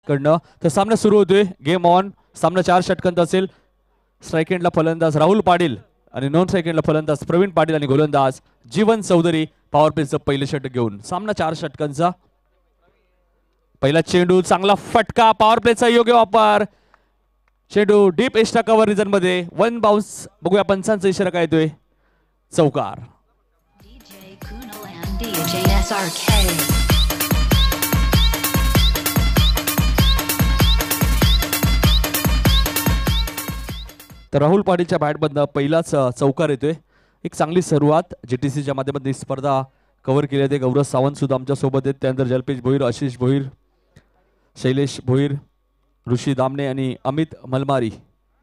कडनं. तर सामना सुरू होतोय. Game on. सामना 4 षटकांचा असेल. स्ट्राईक एंडला फलंदाज राहुल पाटील आणि नॉन स्ट्राईक एंडला फलंदाज प्रवीण पाटील आणि गोलंदाज जीवन चौधरी पॉवर प्लेचं पहिलं षटक घेऊन. सामना 4 षटकांचा. पहिला चेंडू चांगला फटका. पॉवर प्लेचा योग्य वापर. चेंडू डीप एक्स्ट्रा कव्हर रिजन मध्ये. 1 बाउन्स. बघूया पंचांचा इशारा काय येतोय. चौकार. तर राहुल पाटीलच्या बॅटमधनं पहिलाच चौकार येतोय. एक चांगली सुरुवात. जीटीसीच्या माध्यमातून ही स्पर्धा कव्हर केली आहे. गौरव सावंत सुद्धा आमच्या सोबत आहेत. त्यानंतर जलपेश भोईर, आशिष भोईर, शैलेश भोईर, ऋषी दामणे आणि अमित मलबारी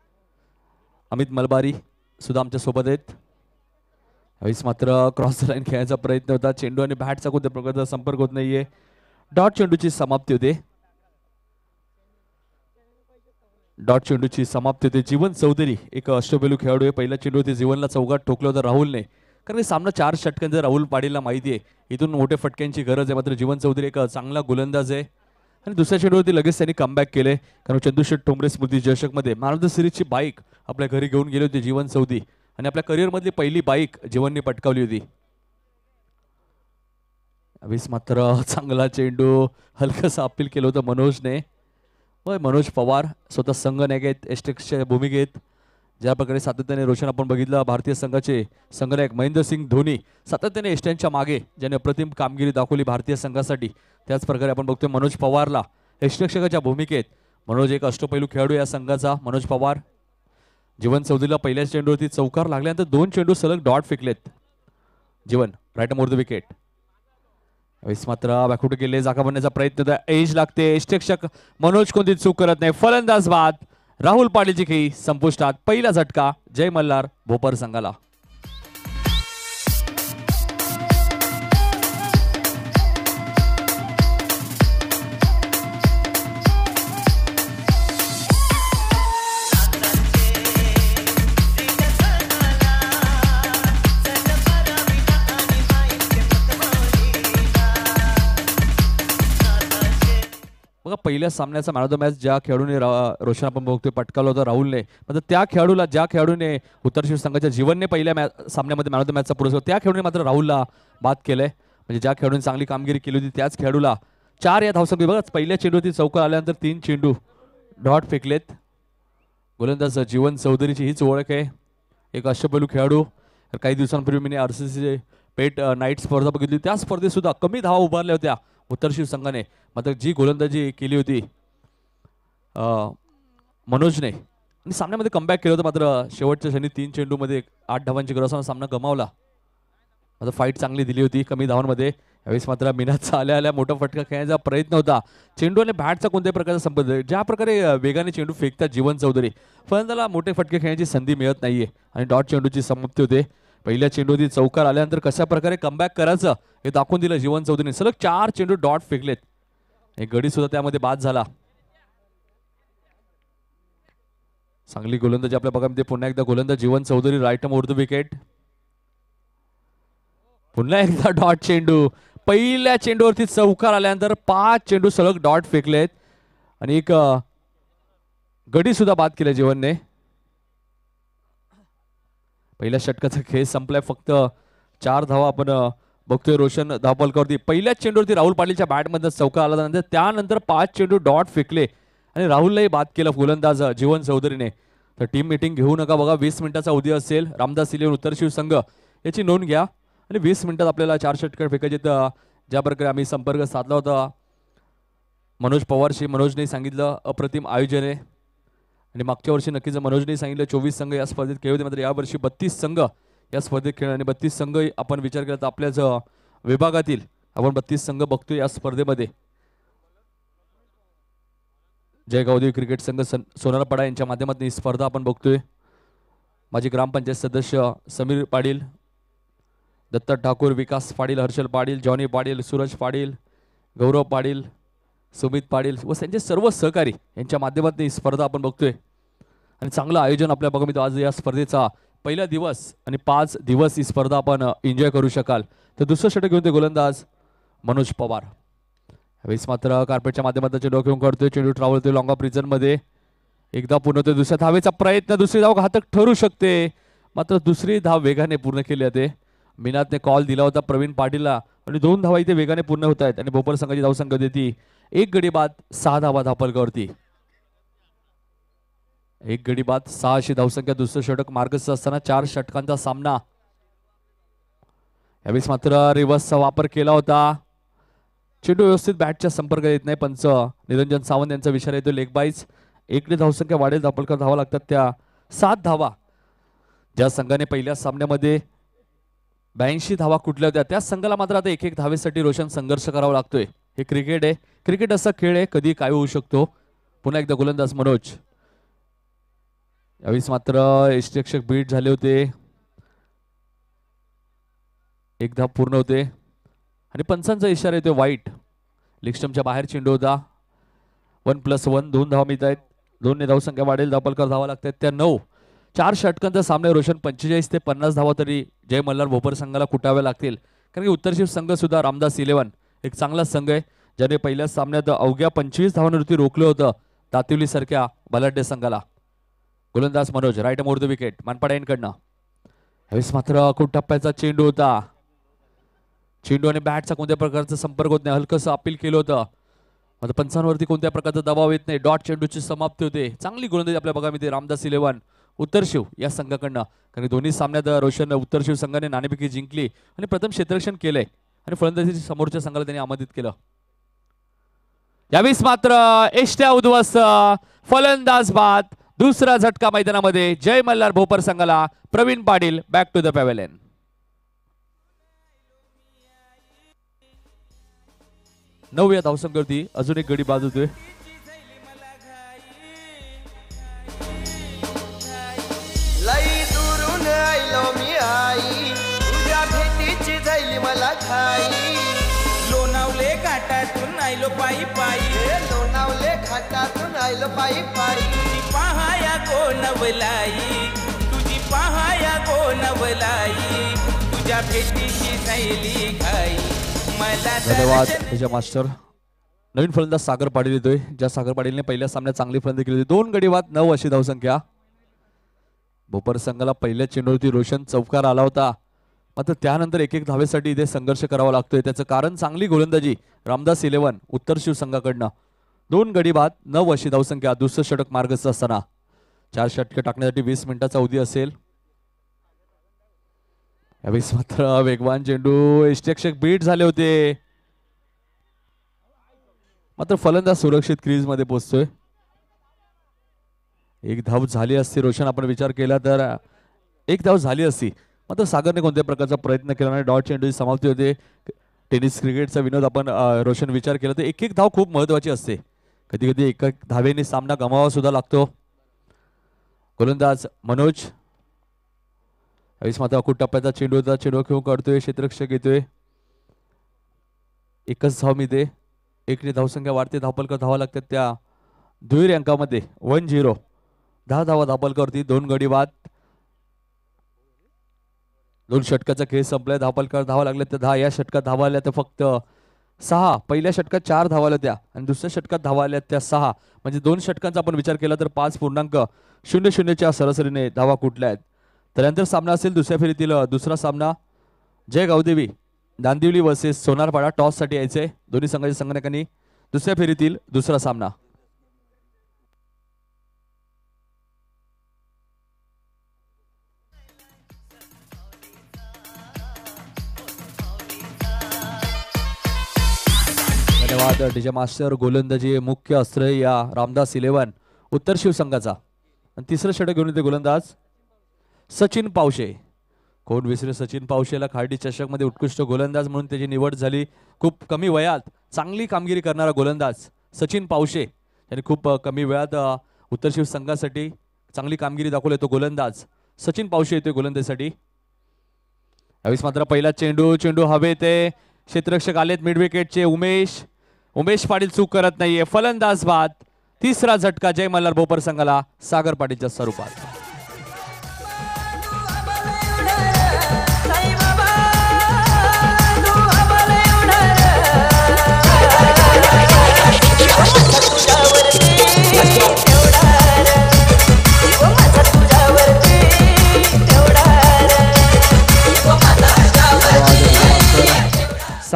सुद्धा आमच्या सोबत आहेत. यावेळेस मात्र क्रॉस लाईन खेळायचा प्रयत्न होता. चेंडू आणि बॅटचा कोणत्या प्रकारचा संपर्क होत नाहीये. डॉट चेंडूची समाप्ती होते. जीवन चौधरी एक अष्टपैलू खेळाडू आहे. पहिला चेंडू ते जीवनला चौकात ठोकलं होतं राहुलने. कारण सामना 4 षटकांचा राहुल पाटीलला माहिती आहे इथून मोठ्या फटक्यांची गरज आहे. मात्र जीवन चौधरी एक चांगला गोलंदाज आहे आणि दुसऱ्या चेंडूवरती लगेच त्यांनी कमबॅक केले. कारण चंदूशेठ ठोंबरे स्मृती चषकमध्ये मॅन ऑफ द सिरीजची बाईक आपल्या घरी घेऊन गेले होते जीवन चौधरी आणि आपल्या करिअरमधली पहिली बाईक जीवनने पटकावली होती. यावेळेस मात्र चांगला चेंडू हलकसा अपील केलं होतं मनोजने. मनोज पवार स्वतः संघ नायक एस्टेक्सच्या भूमिकेत. ज्या प्रकारे सातत्याने रोशन आपण बघितलं भारतीय संघाचे संघनायक महेंद्रसिंग धोनी सातत्याने एस्टेंच्या मागे ज्याने अप्रतिम कामगिरी दाखवली भारतीय संघासाठी. त्याच प्रकारे आपण बघतोय मनोज पवारला एस्टेक्षकाच्या भूमिकेत. मनोज एक अष्टपैलू खेळाडू या संघाचा. मनोज पवार. जीवन चौधरीला पहिल्या चेंडूवरती चौकार लागल्यानंतर 2 चेंडू सलग डॉट फेकलेत. Jeevan right more the wicket. यावेळेस मात्र बॅकफुट केले. जागा बनण्याचा प्रयत्न. एज लागते. एस्टेक्षक मनोज कोणती चूक करत नाही. फलंदाज बाद. राहुल पाटीलची खेळी संपुष्टात. पहिला झटका जय मल्हार भोपर संघाला. बघा पहिल्या सामन्याचा मॅन ऑफ द मॅच ज्या खेळाडूने रोशन आपण बघतोय पटकावला होता राहुलने. मात्र त्या खेळाडूला ज्या खेळाडूने उत्तर संघाच्या जीवनने पहिल्या सामन्यामध्ये मॅन ऑफ द मॅचचा पुरस्कार त्या खेळाडूने मात्र राहुलला बाद केलंय. म्हणजे ज्या खेळाडूने चांगली कामगिरी केली होती त्याच खेळाडूला 4 या धावसंख्येत बघा पहिल्या चेंडूवरती चौकार आल्यानंतर 3 चेंडू डॉट फेकलेत. गोलंदाज जीवन चौधरीची हीच ओळख आहे. एक अष्टपैलू खेळाडू. काही दिवसांपूर्वी मी RCC पेट नाईट स्पर्धा बघितली. त्या स्पर्धेत सुद्धा कमी धावा उभारल्या होत्या उत्तर संघाने. मात्र जी गोलंदाजी केली होती मनोजने आणि सामन्यामध्ये कमबॅक केलं होतं. मात्र शेवटच्या क्षणी 3 चेंडूमध्ये 8 धावांची गरज असताना सामना गमावला. मात्र फाईट चांगली दिली होती कमी धावांमध्ये. यावेळेस मात्र मिनाचा आल्या मोठा फटका खेळण्याचा प्रयत्न होता. चेंडू आणि बॅटचा कोणत्याही प्रकारचा संबंध. ज्या प्रकारे वेगाने चेंडू फेकतात जीवन चौधरी फलंदाजाला मोठे फटके खेळण्याची संधी मिळत नाहीये आणि डॉट चेंडूची समाप्ती होते. पहिल्या चेंडूवरती चौकार आल्यानंतर कशा प्रकारे कमबॅक करायचं हे दाखवून दिलं जीवन चौधरीने. सलग 4 चेंडू डॉट फेकलेत. एक गडी सुद्धा त्यामध्ये बाद झाला. चांगली गोलंदाजी आपल्या बघामध्ये. पुन्हा एकदा गोलंदाज Jeevan Chaudhari right more the wicket. पुन्हा एकदा डॉट चेंडू. पहिल्या चेंडूवरती चौकार आल्यानंतर 5 चेंडू सलग डॉट फेकलेत आणि एक गडी सुद्धा बाद केला जीवनने. पहिल्या षटकाचा खेळ संपलाय. फक्त 4 धावा आपण बघतोय रोशन धावफलकावरती. पहिल्याच चेंडूवरती राहुल पाटीलच्या बॅटमध्ये चौकार आला. त्यानंतर 5 चेंडू डॉट फेकले आणि राहुललाही बाद केलं गोलंदाज जीवन चौधरीने. तर टीम मीटिंग घेऊ नका बघा. 20 मिनिटाचा उद्या असेल. रामदास इलेव्हन उत्तर शिव संघ याची नोंद घ्या आणि 20 मिनिटात आपल्याला 4 षटकार फेकायचे. ज्या प्रकारे आम्ही संपर्क साधला होता मनोज पवारशी. मनोजने सांगितलं अप्रतिम आयोजन आहे आणि मागच्या वर्षी नक्कीच मनोजने सांगितलं 24 संघ या स्पर्धेत खेळ होते. मात्र यावर्षी 32 संघ या स्पर्धेत खेळ आणि 32 संघ आपण विचार केला तर आपल्याच विभागातील आपण 32 संघ बघतोय या स्पर्धेमध्ये. जयगावदेवी क्रिकेट संघ सोनारपाडा यांच्या माध्यमातून ही स्पर्धा आपण बघतोय. माजी ग्रामपंचायत सदस्य समीर पाटील, दत्त ठाकूर, विकास पाटील, हर्षल पाटील, जॉनी पाटील, सूरज पाटील, गौरव पाटील, सुमित पाटील व त्यांचे सर्व सहकारी यांच्या माध्यमातून ही स्पर्धा आपण बघतोय आणि चांगलं आयोजन आपल्या बघा मित्र. आज या स्पर्धेचा पहिला दिवस आणि 5 दिवस ही स्पर्धा आपण एन्जॉय करू शकाल. तर दुसरं षटक घेऊन ते गोलंदाज मनोज पवार. वेस मात्र कार्पेटच्या माध्यमातून चेंडू घेऊन करतोय, चेंडू ट्रॅव्हल होतोय लॉंग ऑफ रिझन मध्ये, एकदा पूर्ण होतोय दुसऱ्या धावेचा प्रयत्न, दुसरी धाव घातक ठरू शकते, मात्र दुसरी धाव वेगाने पूर्ण केली जाते. मीनाथने कॉल दिला होता प्रवीण पाटीलला आणि 2 धावा इथे वेगाने पूर्ण होत आहेत आणि भोपर संघाची धावसंख्या देती 1 गडी बाद 6 धावा धापलकावरती. 1 गडी बाद 6 अशी धावसंख्या. दुसरं षटक मार्गस्थ असताना 4 षटकांचा सामना. यावेळेस मात्र रिव्हर्सचा वापर केला होता, चेंडू व्यवस्थित बॅटच्या संपर्कात येत नाही. पंच निरंजन सावंत यांचा विचार येतो लेग बाईज. 1 धावसंख्या वाढेल, धापलकर धावा लागतात त्या 7 धावा. ज्या संघाने पहिल्या सामन्यामध्ये 82 धावा कुठल्या होत्या त्याच संघाला मात्र आता 1-1 धावेसाठी रोशन संघर्ष करावा लागतोय. हे क्रिकेट आहे, क्रिकेट असा खेळ आहे, कधी काय होऊ शकतो. पुन्हा एकदा गोलंदाज मनोज. यावेळेस मात्र यष्टीरक्षक बीट झाले होते, 1 धाव पूर्ण होते आणि पंचांचा इशारा येतोय वाईट. लिक्स्टमच्या बाहेर चेंडू होता. 1+1 2 धावा मिळत आहेत. 2 ने धावसंख्या वाढेल, धापलकर धावा लागतात त्या 9. 4 षटकांचा सामना. रोशन 45 ते 50 धावा तरी जय मल्हार भोपर संघाला कुटाव्या लागतील, कारण की उत्तरशिव संघ सुद्धा रामदास 11 एक चांगला संघ आहे, ज्याने पहिल्या सामन्यात अवघ्या 25 धावांवरती रोखलं होतं दातिवली सारख्या बलाढ्य संघाला. गोलंदाज Manoj right more the wicket Manpada यांकडनं. यावेळेस मात्र खूप टप्प्याचा चेंडू होता, चेंडू आणि बॅटचा कोणत्या प्रकारचा संपर्क होत नाही, हलकसं अपील केलं होतं, आता पंचांवरती कोणत्या प्रकारचा दबाव येत नाही. डॉट चेंडूची समाप्ती होते. चांगली गोलंदाजी आपल्या बघामध्ये रामदास 11 उत्तरशिव या संघाकडनं, कारण दोन्ही सामन्यात रोशन उत्तरशिव संघाने नाणेफेकी जिंकली आणि प्रथम क्षेत्ररक्षण केलंय आणि फलंदाजी समोरच्या संघाला त्यांनी आमंत्रित केलं. यावेळेस मात्र एष्ट्या उद्ध्वस्त, फलंदाज बाद. दुसरा झटका मैदानामध्ये जय मल्हार भोपर संघाला. Pravin Patil back to the pavilion. 9व्या धावसंख्येवरती अजून 1 गडी बाद होतोय. लई दुरून आयलो मी आई, तुझ्या भेटीची झाली मला घाई. लोणावले घाटातून आयलो पायी पायी, लोणावले घाटातून आयलो पायी पायी. तुझी पहाया गोनवलाई, तुझी पहाया गोनवलाई, तुझ्या भेटीची झाली घाई. मला धन्यवाद विजय मास्टर. नवीन फलंदाज सागर पाटील येतोय, ज्या सागर पाटीलने पहिल्या सामन्यात चांगली फलंदाजी केली होती. 2 गडी बाद 9 अशी धावसंख्या. भोपर संघाला पहिल्या चेंडूवरती रोशन चौकार आला होता, मात्र त्यानंतर 1-1 धावेसाठी इथे संघर्ष करावा लागतोय. त्याचं कारण चांगली गोलंदाजी रामदास 11 उत्तर शिव संघाकडनं. 2 गडी बाद 9 अशी धावसंख्या. दुसरं षटक मार्गस्थ असताना 4 षटके टाकण्यासाठी 20 मिनिटाचा अवधी असेल. यावेळेस मात्र वेगवान चेंडू, यष्टीरक्षक बीट झाले होते, मात्र फलंदाज सुरक्षित क्रीज मध्ये पोहोचतोय. 1 धाव झाली असती रोशन, आपण विचार केला तर 1 धाव झाली असती, मात्र सागरने कोणत्या प्रकारचा प्रयत्न केला नाही. डॉट चेंडूची समाप्ती होते. टेनिस क्रिकेटचा विनोद आपण रोशन विचार केला तर 1-1 धाव खूप महत्वाची असते. कधी कधी 1 धावेने सामना गमावा सुद्धा लागतो. गोलंदाज मनोज. यावेळेस मात्र अकुट टप्प्याचा चेंडू होता, चेंडू खेळून काढतोय, क्षेत्ररक्षक येतोय. 1च धाव मिळते. 1 ने धावसंख्या वाढते, धापलकर धावा लागतात त्या दुहेरी अंकामध्ये 1-0. 10 धावा धापलकरवरती. 2 गडी बाद. 2 षटकाचा खेळ संपलाय. धापलकर धावा लागल्या त्या 10. या षटकात धावा आल्या त्या फक्त 6. पहिल्या षटकात 4 धावा आल्या त्या आणि दुसऱ्या षटकात धावा आल्या त्या 6. म्हणजे 2 षटकांचा आपण विचार केला तर 5.00च्या सरासरीने धावा कुठल्या आहेत. त्यानंतर सामना असेल दुसऱ्या फेरीतील दुसरा सामना. जय गावदेवी दांदिवली वर्सेस सोनारपाडा. टॉस साठी यायचंय दोन्ही संघाच्या संघटकांनी. दुसऱ्या फेरीतील दुसरा सामना. धन्यवाद डीजे मास्टर. गोलंदाजी मुख्य अस्त्र या रामदास 11 उत्तर शिव संघाचा. आणि तिसरं षटक घेऊन येते गोलंदाज सचिन पावशे. कोण विसरे सचिन पावशेला. खार्डी चषक मध्ये उत्कृष्ट गोलंदाज म्हणून त्याची निवड झाली. खूप कमी वयात चांगली कामगिरी करणारा गोलंदाज सचिन पावशे यांनी खूप कमी वेळात उत्तर शिव संघासाठी चांगली कामगिरी दाखवली. तो गोलंदाज सचिन पावशे येतोय गोलंदाजीसाठी. यावेळेस मात्र पहिला चेंडू हवेत आहे. क्षेत्ररक्षक आलेत मिड विकेटचे उमेश पाटील चूक करत नाहीये. फलंदाज बाद. तिसरा झटका जय मल्हार भोपर संघाला सागर पाटीलच्या स्वरूपात.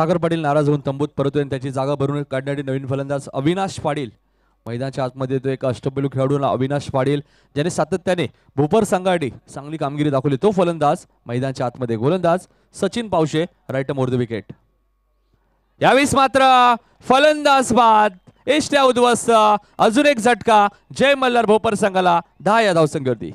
सागर पाटील नाराज होऊन तंबूत परतोय आणि त्याची जागा भरून काढण्यासाठी नवीन फलंदाज अविनाश पाटील मैदानाच्या आतमध्ये येतो. एक अष्टपैलू खेळाडू अविनाश पाटील ज्याने सातत्याने भोपर संघासाठी चांगली कामगिरी दाखवली, तो फलंदाज मैदानाच्या आतमध्ये. गोलंदाज Sachin Pawshe, right more the wicket. यावेळेस मात्र फलंदाज बाद, एष्ट्या उद्ध्वस्त, अजून एक झटका. जय मल्हार भोपर संघाला 10 या धावसंख्येवरती.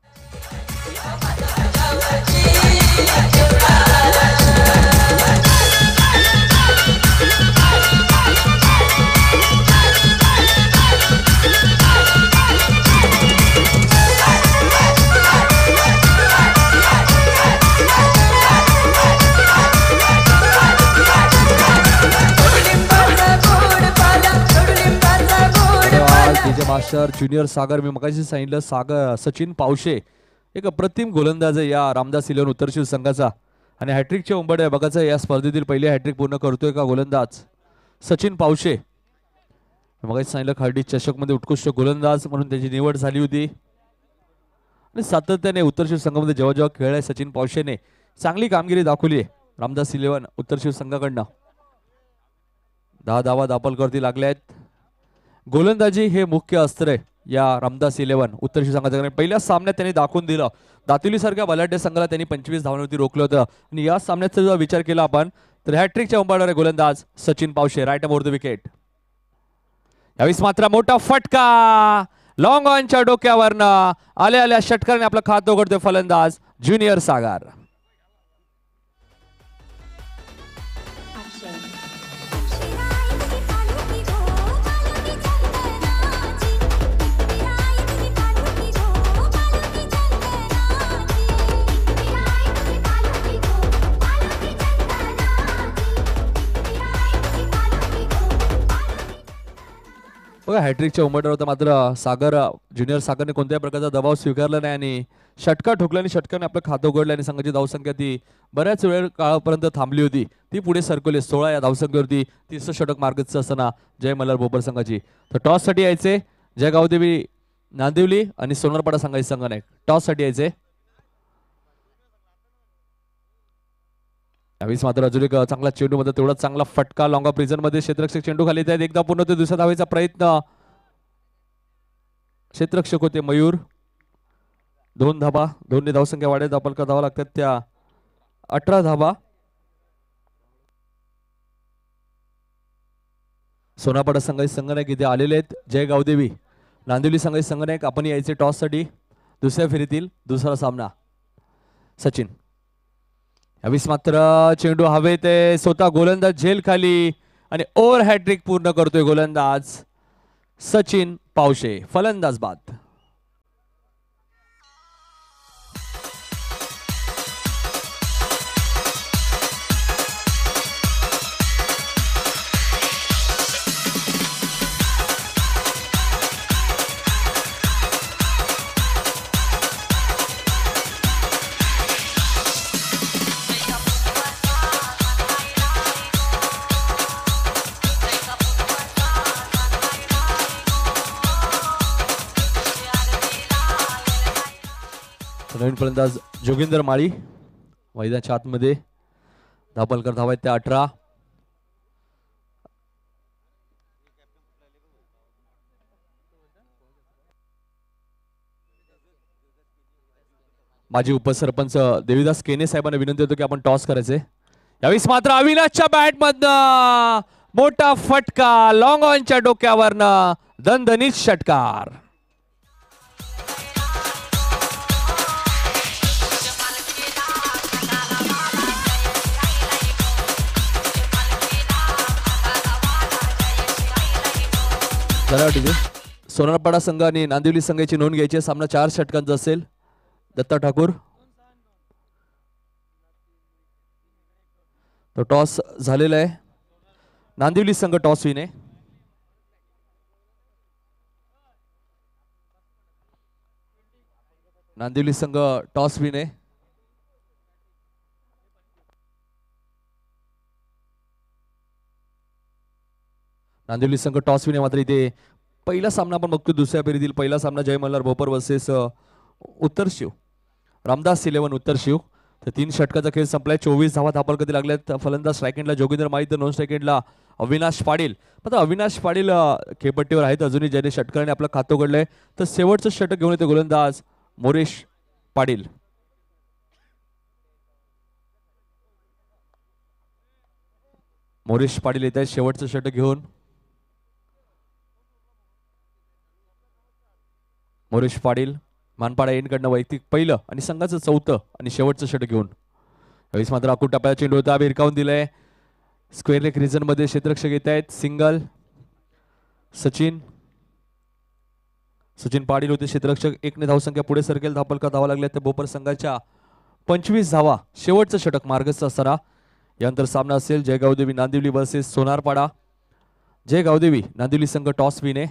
मास्टर ज्युनियर सागर, मी मगाशी सांगितलं सागर सचिन पावशे एक अप्रतिम गोलंदाज आहे या रामदास इलेव्हन उत्तरशिव संघाचा आणि हॅट्रिकच्या उंबरठ्या बघायचं या स्पर्धेतील पहिले हॅट्रिक पूर्ण करतोय का गोलंदाज सचिन पावशे. मगाशी सांगितलं खार्डी चषकमध्ये उत्कृष्ट गोलंदाज म्हणून त्याची निवड झाली होती आणि सातत्याने उत्तरशिव संघामध्ये जेव्हा जेव्हा खेळलाय सचिन पावशेने चांगली कामगिरी दाखवली आहे रामदास इलेव्हन उत्तरशिव संघाकडनं. 10 धावा दापलकरती लागल्या आहेत. गोलंदाजी हे मुख्य अस्त्र आहे या रामदास इलेव्हन उत्तरशिव संघाच्या. पहिल्या सामन्यात त्यांनी दाखवून दिलं, दातिवली सारख्या बलाढ्य संघाला त्यांनी 25 धावांवरती रोखलं होतं आणि या सामन्याचा जर विचार केला आपण तर हॅट्रिकच्या उंबरठ्यावर गोलंदाज Sachin Pawshe, right more the wicket. यावेळेस मात्र मोठा फटका लॉंग ऑनच्या डोक्यावरनं आल्या आल्या षटकाराने आपलं खातं उघडतोय फलंदाज ज्युनियर सागर. बघा हॅट्रिकच्या उंबरठ्यावर होता मात्र सागर ज्युनियर सागरने कोणत्याही प्रकारचा दबाव स्वीकारला नाही आणि षटका ठोकला आणि षटकाने आपलं खातं उघडलं आणि संघाची धावसंख्या ती बऱ्याच वेळ काळापर्यंत थांबली होती, ती पुढे सरकवली. 16 या धावसंख्येवरती 30 षटक मार्गस्थ असताना जय मल्हार भोपर संघाची. तर टॉस साठी यायचे जय गावदेवी नांदिवली आणि सोनारपाडा संघाची संघाने टॉस साठी यायचे. यावेळेस मात्र अजून एक चांगला चेंडू मध्ये तेवढा चांगला फटका लॉंग ऑफ रिझन मध्ये क्षेत्ररक्षक चेंडू खाली येत. एकदा पूर्ण ते दुसऱ्या धावेचा प्रयत्न, क्षेत्ररक्षक होते मयूर. 2 धाबा, 2 धावसंख्या वाढेल, दापलका धावा लागतात त्या 18 धाबा. सोनारपाडा संघाचे संघनायक इथे आलेले आहेत जय गावदेवी नांदिवली संघाचे संघनायक. आपण यायचे टॉस साठी दुसऱ्या फेरीतील दुसरा सामना. सचिन यावेळेस मात्र चेंडू हवेत, स्वतः गोलंदाज झेल खाली आणि ओव्हर हॅट्रिक पूर्ण करतोय गोलंदाज सचिन पावशे, फलंदाज बाद. नवीन फलंदाज जोगिंदर माळी मैदानाच्या आतमध्ये. धापलकर धावा आहेत त्या 18. माजी उपसरपंच देवीदास केने साहेबांना विनंती होतो की आपण टॉस करायचे. यावेळेस मात्र अविनाशच्या बॅट मधनं मोठा फटका लॉंग ऑनच्या डोक्यावरनं दणदणीत षटकार. सोनारपाडा संघ आणि नांदिवली संघाची नोंद घ्यायची. सामना 4 षटकांचा असेल. दत्ता ठाकूर. तो टॉस झालेला आहे. नांदिवली संघ टॉस विने. नांदिवली संघ टॉस विने. नांदिवली संघ टॉस विने. मात्र इथे पहिला सामना आपण बघतो दुसऱ्या फेरीतील पहिला सामना जय मल्हार भोपर वर्सेस उत्तर शिव रामदास इलेव्हन उत्तर शिव. तर 3 षटकाचा खेळ संपलाय. 24 धावा धापल कधी लागल्यात. फलंदाज स्ट्राईक एंडला जोगिंदर माळी तर नॉन स्ट्राईक एंडला अविनाश पाटील. आता अविनाश पाटील खेळपट्टीवर आहेत अजूनही, ज्याने षटकाराने आपलं खातं उघडलंय. तर शेवटचं षटक घेऊन येते गोलंदाज मोरेश पाटील. मोरेश पाटील येत आहेत शेवटचं षटक घेऊन. मोरेश पाटील मानपाडा एंडकडनं वैयक्तिक पहिलं आणि संघाचं चौथं आणि शेवटचं षटक घेऊन. यावेळेस मात्र आखूड टप्प्याचा चेंडू होता, भिरकावून दिलाय. स्क्वेअर लेग रिजन मध्ये क्षेत्ररक्षक येत आहेत. सिंगल सचिन पाटील होते क्षेत्ररक्षक. 1 धावसंख्या पुढे सरकेल. धापलका धावा लागल्या तर भोपर संघाच्या 25 धावा. शेवटचं षटक मार्गस्थ असताना यानंतर सामना असेल जयगावदेवी नांदिवली वर्सेस सोनारपाडा. जयगावदेवी नांदिवली संघ टॉस विने.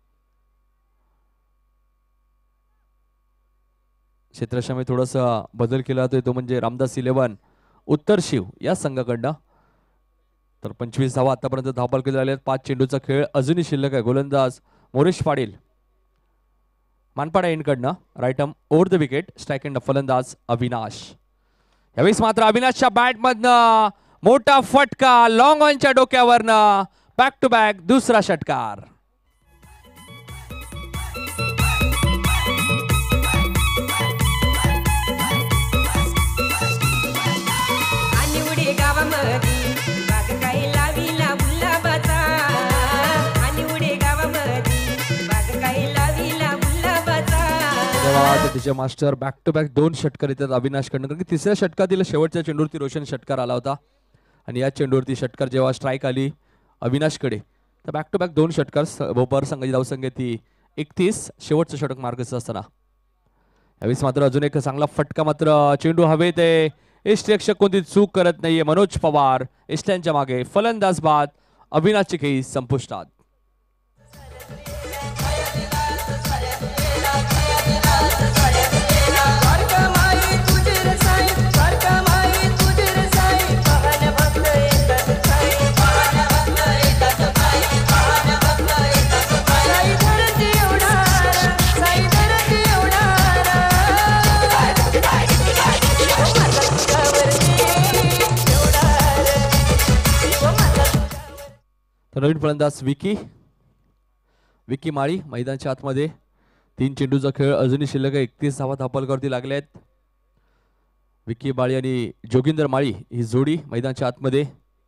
क्षेत्रक्षामध्ये थोडासा बदल केला जातोय तो म्हणजे रामदास 11 उत्तर शिव या संघाकडनं. तर 25 धावा आतापर्यंत धावपाल केले झाले. 5 चेंडूचा खेळ अजूनही शिल्लक आहे. गोलंदाज मोरेश पाटील मानपाडा एंडकडनं right arm over the wicket. Strike end फलंदाज अविनाश. यावेळेस मात्र अविनाशच्या बॅटमधनं मोठा फटका लॉंग ऑनच्या डोक्यावरनं. बॅक टू बॅक दुसरा षटकार. तिचे मास्टर बॅक टू बॅक 2 षटकार येतात अविनाशकडनं. कारण की तिसऱ्या षटकातील शेवटच्या चेंडूवरती रोशन षटकार आला होता आणि या चेंडूवरती षटकार जेव्हा स्ट्राईक आली अविनाशकडे तर बॅक टू बॅक 2 षटकार. भोपाळ संघाची धावसंख्या ती 31. शेवटचं षटक मार्गस्थ असताना यावेळेस मात्र अजून एक चांगला फटका. मात्र चेंडू हवेत आहे. यष्टीरक्षक कोणती चूक करत नाहीये. मनोज पवार यष्ट्यांच्या मागे. फलंदाज बाद. अविनाशची खेळी संपुष्टात. नवीन फलंदाज विकी माळी मैदानाच्या आतमध्ये. 3 चेंडूचा खेळ अजूनही शिल्लक आहे. 31 धावा धापलकरती लागल्या आहेत. विकी माळी आणि जोगिंदर माळी ही जोडी मैदानाच्या आतमध्ये.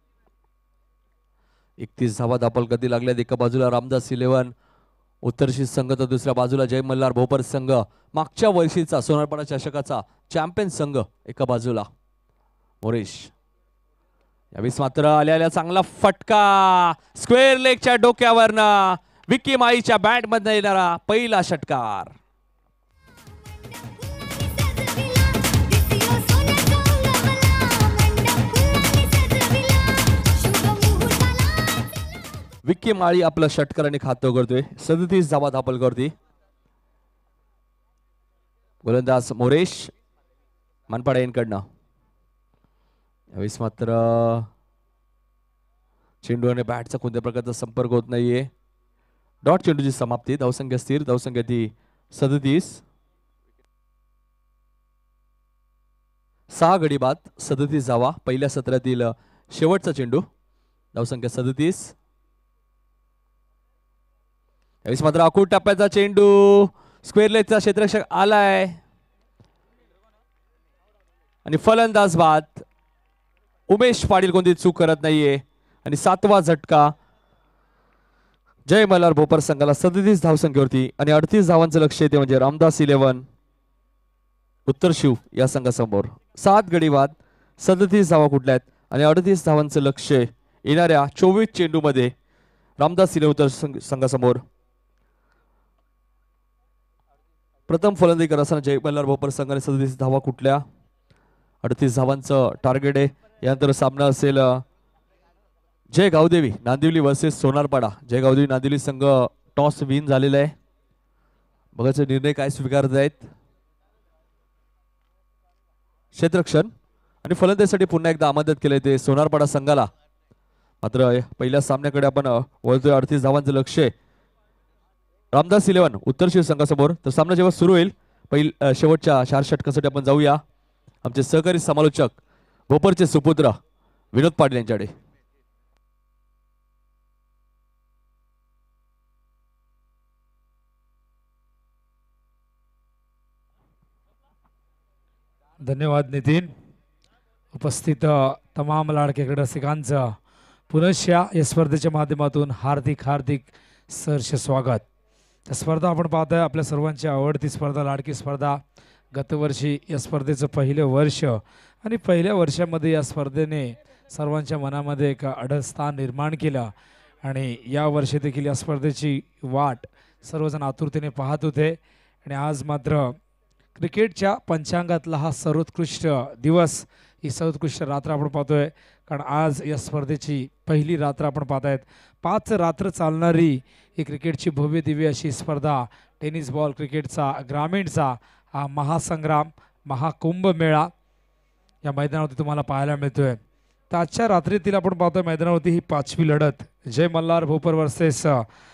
31 धावा धापलकरती लागल्यात. एका बाजूला रामदास 11 उत्तरशी संघ तर दुसऱ्या बाजूला जय मल्हार भोपर संघ मागच्या वर्षीचा सोनारपाडा चषकाचा चॅम्पियन संघ एका बाजूला. मोरेश यावेळेस मात्र आल्या चांगला फटका स्क्वेअर लेगच्या डोक्यावरनं. विकी माळीच्या बॅट मध्ये येणारा पहिला षटकार. विकी माळी आपलं षटकाराने खातं करतोय. 37 धावा धापल करते. गोलंदाज मोरेश मानपाडा यांकडनं. यावेळेस मात्र चेंडू आणि बॅटचा कोणत्या प्रकारचा संपर्क होत नाहीये. डॉट चेंडूची समाप्ती. धावसंख्या स्थिर. धावसंख्या ती 37. 6 गडी बाद 37 धावा. पहिल्या सत्रातील शेवटचा चेंडू. धावसंख्या 37. यावेळेस मात्र आखूड टप्प्याचा चेंडू. स्क्वेअर लेगचा क्षेत्ररक्षक आलाय आणि फलंदाज बाद. उमेश पाटील कोणती चूक करत नाहीये आणि 7वा झटका जय मल्हार भोपर संघाला 37 धावसंख्येवरती आणि 38 धावांचं लक्ष येते म्हणजे रामदास 11 उत्तर शिव या संघासमोर. 7 गडी बाद 37 धावा कुठल्या आहेत आणि 38 धावांचं लक्ष येणाऱ्या 24 चेंडू मध्ये रामदास 11 उत्तर संघासमोर. प्रथम फलंदाजी करत असताना जय मल्हार भोपर संघाने 37 धावा कुठल्या. 38 धावांचं टार्गेट आहे. यानंतर सामना असेल जय गावदेवी नांदिवली वर्सेस सोनारपाडा. जय गावदेवी नांदिवली संघ टॉस विन झालेला आहे. बघायचा निर्णय काय स्वीकारत आहेत. क्षेत्ररक्षण आणि फलंदाजीसाठी पुन्हा एकदा आमंत्रित केले ते सोनारपाडा संघाला. मात्र पहिल्या सामन्याकडे आपण वळतोय. 38 धावांचं लक्ष रामदास 11 उत्तर शिव संघासमोर. तर सामना जेव्हा सुरू होईल शेवटच्या 4 षटकासाठी आपण जाऊया. आमचे सहकारी समालोचक भोपरचे सुपुत्र विनोद पाटील यांच्याकडे. धन्यवाद नितीन. उपस्थित तमाम लाडके रसिकांचं पुनश्च या स्पर्धेच्या माध्यमातून हार्दिक हार्दिक सहर्ष स्वागत. त्या स्पर्धा आपण पाहतोय आपल्या सर्वांची आवडती स्पर्धा, लाडकी स्पर्धा. गतवर्षी या स्पर्धेचं पहिलं वर्ष आणि पहिल्या वर्षामध्ये या स्पर्धेने सर्वांच्या मनामध्ये एक अढस्थान निर्माण केलं आणि या वर्षी देखील या स्पर्धेची वाट सर्वजण आतुरतेने पाहत होते. आणि आज मात्र क्रिकेटच्या पंचांगातला हा सर्वोत्कृष्ट दिवस, ही सर्वोत्कृष्ट रात्र आपण पाहतोय. कारण आज या स्पर्धेची पहिली रात्र आपण पाहतायत. 5 रात्र चालणारी ही क्रिकेटची भव्य दिव्य अशी स्पर्धा, टेनिस बॉल क्रिकेटचा ग्रामीणचा हा महासंग्राम, महाकुंभमेळा या मैदानावरती तुम्हाला पाहायला मिळतोय. तर आजच्या रात्रीतील आपण पाहतोय मैदानावरती ही 5वी लढत, जय मल्हार भोपर वर्सेस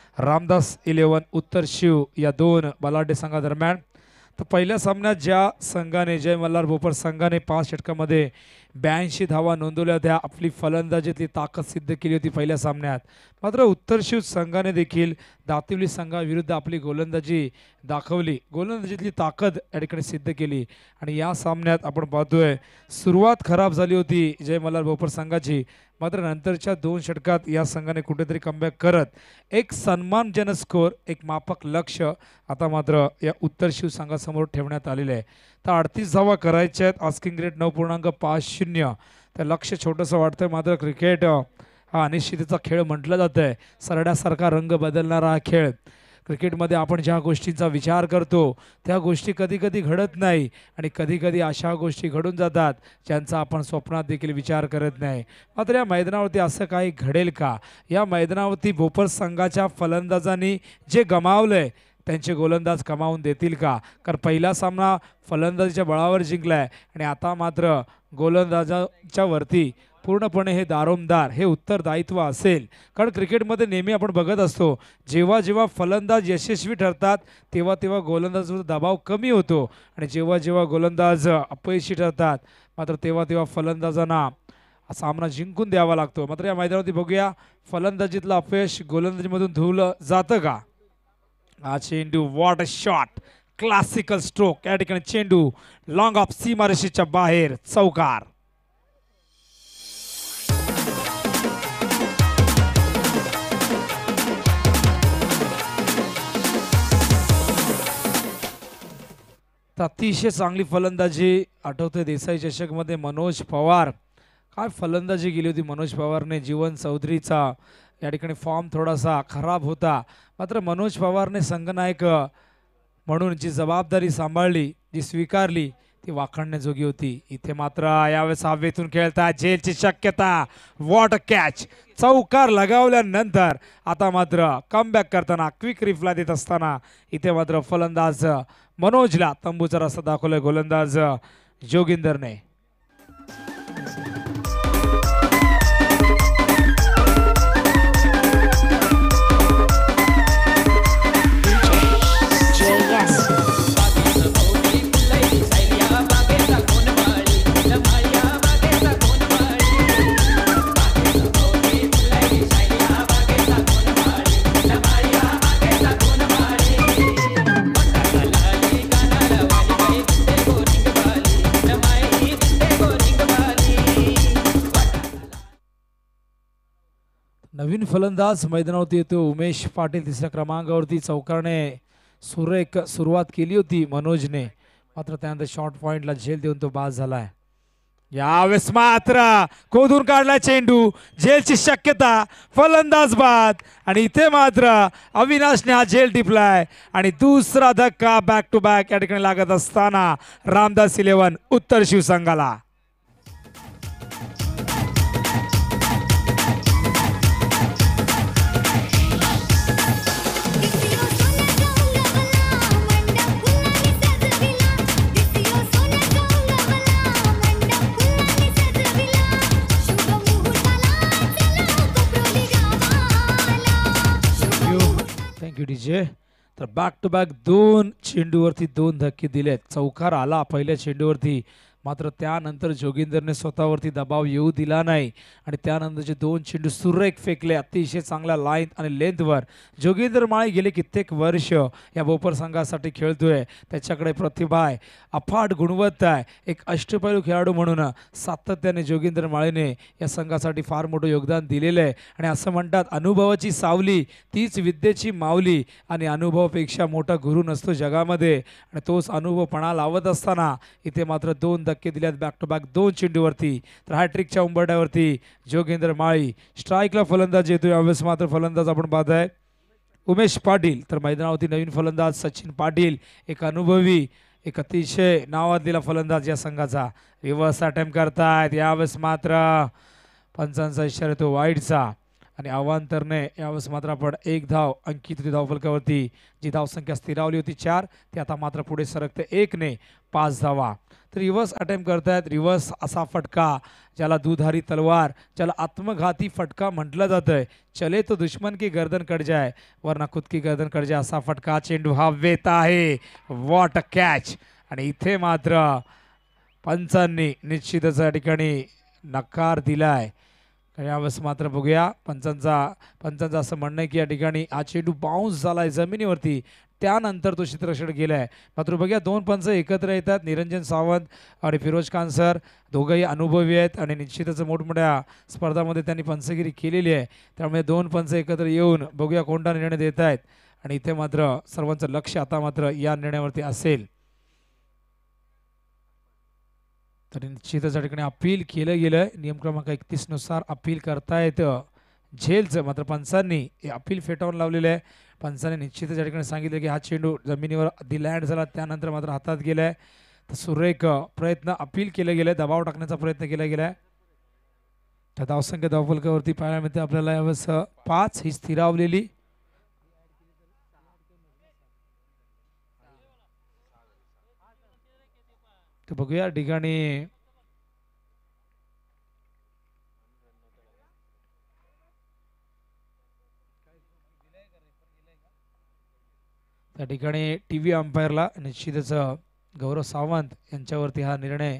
रामदास 11 उत्तर शिव या 2 बलाढ्य संघादरम्यान. तर पहिल्या सामन्यात ज्या संघाने, जय मल्हार भोपर संघाने 5 षटकामध्ये 82 धावा नोंदवल्या होत्या, आपली फलंदाजीतली ताकद सिद्ध केली होती पहिल्या सामन्यात. मात्र उत्तर शिव संघाने देखील दातिवली संघाविरुद्ध आपली गोलंदाजी दाखवली, गोलंदाजीतली ताकद या ठिकाणी सिद्ध केली. आणि या सामन्यात आपण पाहतोय सुरुवात खराब झाली होती जय मल्हार भोपर संघाची, मात्र नंतरच्या 2 षटकात या संघाने कुठेतरी कमबॅक करत एक सन्मानजनक स्कोर, एक माफक लक्ष आता मात्र या उत्तर शिव संघासमोर ठेवण्यात आलेले आहे. तर 38 धावा करायच्या आहेत, आस्किंग रेट 9.50. तर लक्ष छोटंसं वाटतंय, मात्र क्रिकेट हा अनिश्चिततेचा खेळ म्हटलं जातं आहे. सरड्यासारखा रंग बदलणारा हा खेळ. क्रिकेटमध्ये आपण ज्या गोष्टींचा विचार करतो त्या गोष्टी कधी कधी घडत नाही आणि कधी कधी अशा गोष्टी घडून जातात ज्यांचा आपण स्वप्नात देखील विचार करत नाही. मात्र या मैदानावरती असं काही घडेल का? या मैदानावरती भोपर संघाच्या फलंदाजांनी जे गमावलंय त्यांचे गोलंदाज कमावून देतील का? कारण पहिला सामना फलंदाजीच्या बळावर जिंकलाय आणि आता मात्र गोलंदाजाच्या वरती पूर्णपणे हे दारोमदार, हे उत्तरदायित्व असेल. कारण क्रिकेटमध्ये नेहमी आपण बघत असतो जेव्हा जेव्हा फलंदाज यशस्वी ठरतात तेव्हा तेव्हा गोलंदाजावर दबाव कमी होतो आणि जेव्हा जेव्हा गोलंदाज अपयशी ठरतात मात्र तेव्हा तेव्हा फलंदाजांना सामना जिंकून द्यावा लागतो. मात्र या मैदानावरती बघूया फलंदाजीतलं अपयश गोलंदाजीमधून धुवलं जातं का? हा चेंडू, what a shot, classical stroke. या ठिकाणी चेंडू लॉंग ऑफ सीमारेषेच्या बाहेर, चौकार. अतिशय चांगली फलंदाजी आठवते देसाई चषकमध्ये मनोज पवार, काय फलंदाजी केली होती मनोज पवारने. जीवन चौधरीचा या ठिकाणी फॉर्म थोडासा खराब होता, मात्र मनोज पवारने संघनायक म्हणून जी जबाबदारी सांभाळली, जी स्वीकारली ती वाखाणण्याजोगी होती. इथे मात्र यावेळेस हवेतून खेळता झेलची शक्यता, वॉट अ कॅच. चौकार लगावल्यानंतर आता मात्र कमबॅक करताना, क्विक रिप्लाय देत असताना इथे मात्र फलंदाज मनोजला तंबूचा रस्ता दाखवलाय गोलंदाज जोगिंदरने. नवीन फलंदाज मैदानावरती येतो उमेश पाटील. 3ऱ्या क्रमांकावरती चौकारने सुरेख सुरुवात केली होती मनोजने, मात्र त्यानंतर शॉर्ट पॉइंटला झेल देऊन तो बाद झालाय. यावेळेस मात्र कोदून काढला चेंडू, झेलची शक्यता, फलंदाज बाद आणि इथे मात्र अविनाशने हा झेल टिपलाय आणि दुसरा धक्का बॅक टू बॅक या ठिकाणी लागत असताना रामदास 11 उत्तर शिव संघाला. डीजे. तर बॅक टू बॅक 2 चेंडूवरती 2 धक्के दिलेत. चौकार आला पहिल्या चेंडूवरती, मात्र त्यानंतर जोगिंदरने स्वतःवरती दबाव येऊ दिला नाही आणि त्यानंतरचे 2 चेंडू सुरेख फेकले अतिशय चांगल्या लाईन आणि लेंथवर. जोगिंदर माळी गेले कित्येक वर्ष या बोपर संघासाठी खेळतोय. त्याच्याकडे प्रतिभा आहे, अफाट गुणवत्ता आहे. एक अष्टपैलू खेळाडू म्हणून सातत्याने जोगिंदर माळीने या संघासाठी फार मोठं योगदान दिलेलं आहे. आणि असं म्हणतात अनुभवाची सावली तीच विद्येची माऊली आणि अनुभवापेक्षा मोठा गुरु नसतो जगामध्ये. आणि तोच अनुभवपणा लावत असताना इथे मात्र 2 धक्के दिल्यात बॅक टू बॅक 2 चेंडूवरती. तर हॅट्रिकच्या उंबरठ्यावरती जोगिंदर माळी. स्ट्राईकला फलंदाज येतो. यावेळेस मात्र फलंदाज आपण पाहताय उमेश पाटील. तर मैदानावरती नवीन फलंदाज सचिन पाटील, एक अनुभवी, एक अतिशय नावाजलेला फलंदाज या संघाचा. रिव्हर्स अटेम्प्ट करतायत. यावेळेस मात्र पंचांचा इशारा येतो वाईडचा आणि अवांतरने यावेळेस मात्र आपण 1 धाव अंकित होती धावफलकावरती. जी धावसंख्या स्थिरावली होती 4 ती आता मात्र पुढे सरकते 1 ने 5 धावा. तर रिव्हर्स अटेम्प्ट करतायत. रिव्हर्स असा फटका ज्याला दुधारी तलवार, ज्याला आत्मघाती फटका म्हटलं जातंय. चले तो दुश्मन की गर्दन कट जाए वरना खुद की गर्दन कट जाए असा फटका. चेंडू हवेत आहे. What a catch. आणि इथे मात्र पंचांनी निश्चितच या ठिकाणी नकार दिलाय. यावेळेस मात्र बघूया पंचांचं असं म्हणणं आहे की या ठिकाणी हा चेंडू बाउन्स झालाय जमिनीवरती, त्यानंतर तो क्षेत्ररक्षण गेलाय. मात्र बघूया 2 पंच एकत्र येतात. निरंजन सावंत आणि फिरोज खान सर दोघंही अनुभवी आहेत आणि निश्चितच मोठमोठ्या स्पर्धामध्ये त्यांनी पंचगिरी केलेली आहे. त्यामुळे 2 पंच एकत्र येऊन बघूया कोणता निर्णय देत आहेत. आणि इथे मात्र सर्वांचं लक्ष आता मात्र या निर्णयावरती असेल. तर निश्चितच या ठिकाणी अपील केलं गेलं. नियम क्रमांक 31 नुसार अपील करता येतं झेलचं. मात्र पंचांनी हे अपील फेटाळून लावलेलं आहे. पंचांनी निश्चितच या ठिकाणी सांगितलं की हा चेंडू जमिनीवर आधी लँड झाला, त्यानंतर मात्र हातात गेलाय. तर सुरेख प्रयत्न अपील केलं गेलं, दबाव टाकण्याचा प्रयत्न केला गेलाय. त्या धावसंख्या धावफलकावरती पाहायला मिळते आपल्याला यावेळेस 5 ही स्थिरावलेली. तर बघूया या ठिकाणी त्या ठिकाणी टीव्ही अंपायरला निश्चितच गौरव सावंत यांच्यावरती हा निर्णय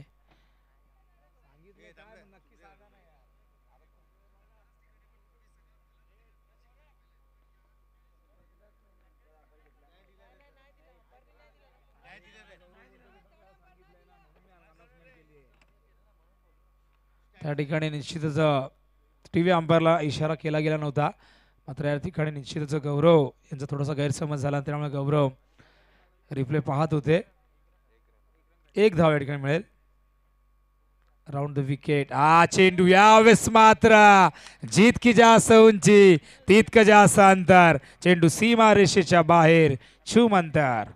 त्या ठिकाणी निश्चितच टीव्ही अंपायरला इशारा केला गेला नव्हता. मात्र या ठिकाणी निश्चितच गौरव यांचा थोडासा गैरसमज झाला, त्यामुळे गौरव रिप्ले पाहत होते. 1 धाव या ठिकाणी मिळेल. Round the wicket. चेंडू यावेळेस मात्र जितकी जास्त उंची तितकं जास्त अंतर. चेंडू सीमा रेषेच्या बाहेर छूम अंतर.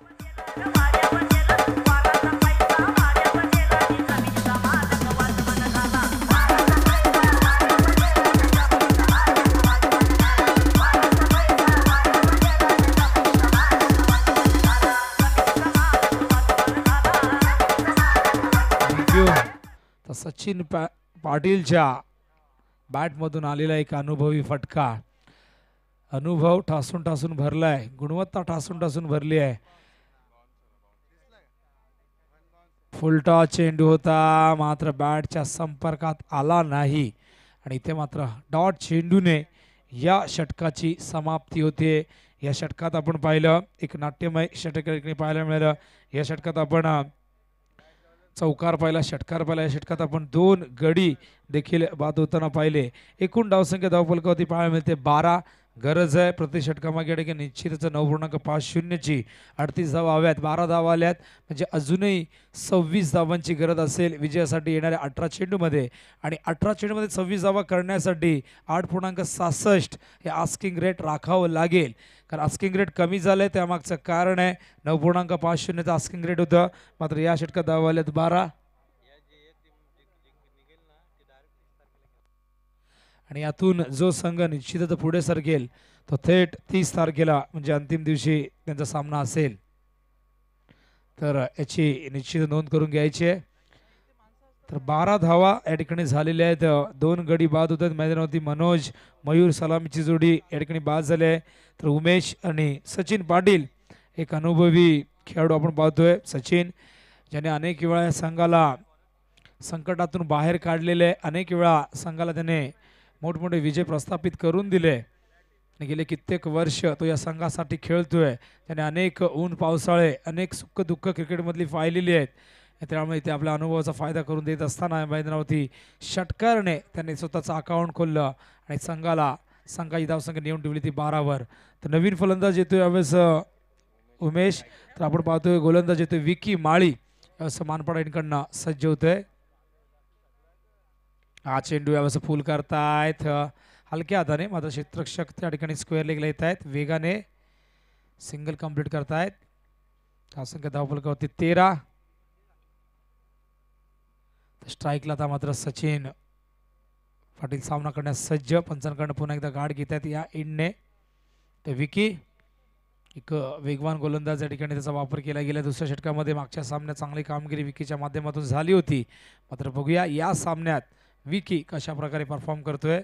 सचिन पाटीलच्या बॅटमधून आलेला एक अनुभवी फटका. अनुभव ठासून ठासून भरलाय, गुणवत्ता ठासून ठासून भरली आहे. फुलटा चेंडू होता मात्र बॅटच्या संपर्कात आला नाही आणि इथे मात्र डॉट चेंडूने या षटकाची समाप्ती होते. या षटकात आपण पाहिलं एक नाट्यमय षटक पाहायला मिळालं. या षटकात आपण चौकार पाहिला, षटकार पाहिला. या षटकात आपण 2 गडी देखील बाद होताना पाहिले. एकूण धावसंख्या धावफलकावरती पाहायला मिळते 12. गरज आहे प्रति षटकामागे निश्चितच 9.50ची 38 धावा हव्यात. 12 धावा आल्यात म्हणजे अजूनही 26 धावांची गरज असेल विजयासाठी येणाऱ्या 18 चेंडूमध्ये. आणि 18 चेंडूमध्ये 26 धावा करण्यासाठी 8.66 हे आस्किंग रेट राखावं लागेल. कारण आस्किंग रेट कमी झालं आहे त्यामागचं कारण आहे 9.50चं आस्किंग रेट होतं. मात्र या षटकात धावा आल्यात 12. आणि यातून जो संघ निश्चितच पुढे सरकेल तो थेट 30 तारखेला म्हणजे अंतिम दिवशी त्यांचा सामना असेल. तर याची निश्चित नोंद करून घ्यायची आहे. तर 12 धावा या ठिकाणी झालेल्या आहेत. 2 गडी बाद होतात मैदानावरती. मनोज मयूर सलामीची जोडी या ठिकाणी बाद झाली आहे. तर उमेश आणि सचिन पाटील एक अनुभवी खेळाडू आपण पाहतोय. सचिन ज्याने अनेक वेळा या संघाला संकटातून बाहेर काढलेले, अनेक वेळा संघाला त्याने मोठमोठे विजय प्रस्थापित करून दिले आणि गेले कित्येक वर्ष तो या संघासाठी खेळतोय. त्याने अनेक ऊन पावसाळे, अनेक सुख दुःख क्रिकेटमधली पाहिलेली आहेत. त्यामुळे ते आपल्या अनुभवाचा फायदा करून देत असताना मैदानावरती षटकारने त्यांनी स्वतःचं अकाउंट खोललं आणि संघाची धावसंख्या नेऊन ठेवली ती 12वर. तर नवीन फलंदाज येतोय यावेळेस उमेश. तर आपण पाहतोय गोलंदाज येतोय विकी माळी. यावेळेस मानपाड्यांकडनं सज्ज होतोय. हा चेंडू यावेळेस फुल करतायत हलक्या हाताने, मात्र क्षेत्ररक्षक त्या ठिकाणी स्क्वेअर लेगला येत आहेत. वेगाने सिंगल कंप्लीट करतायत. धावसंख्या धावफलकावरती 13. स्ट्राईकला आता मात्र सचिन पाटील सामना करण्यास सज्ज. पंचांकडनं पुन्हा एकदा गाठ घेत आहेत या एंडने. तर विकी एक वेगवान गोलंदाज या ठिकाणी त्याचा वापर केला गेला. दुसऱ्या षटकामध्ये मागच्या सामन्यात चांगली कामगिरी विकीच्या माध्यमातून झाली होती. मात्र बघूया या सामन्यात विकी कशा प्रकारे परफॉर्म करतोय.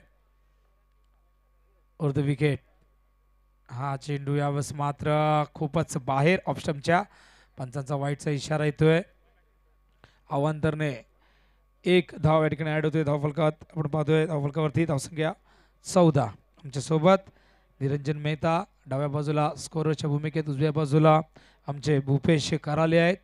अर्ध विकेट. हा चेंडू यावेळेस मात्र खूपच बाहेर ऑफस्टंपच्या. पंचांचा वाईटचा इशारा येतोय. अवांतरने 1 धाव या ठिकाणी ॲड होतोय धावफलकात. आपण पाहतोय धावफलकावरती धावसंख्या 14. आमच्यासोबत निरंजन मेहता डाव्या बाजूला स्कोररच्या भूमिकेत, उजव्या बाजूला आमचे भूपेश कराले आहेत.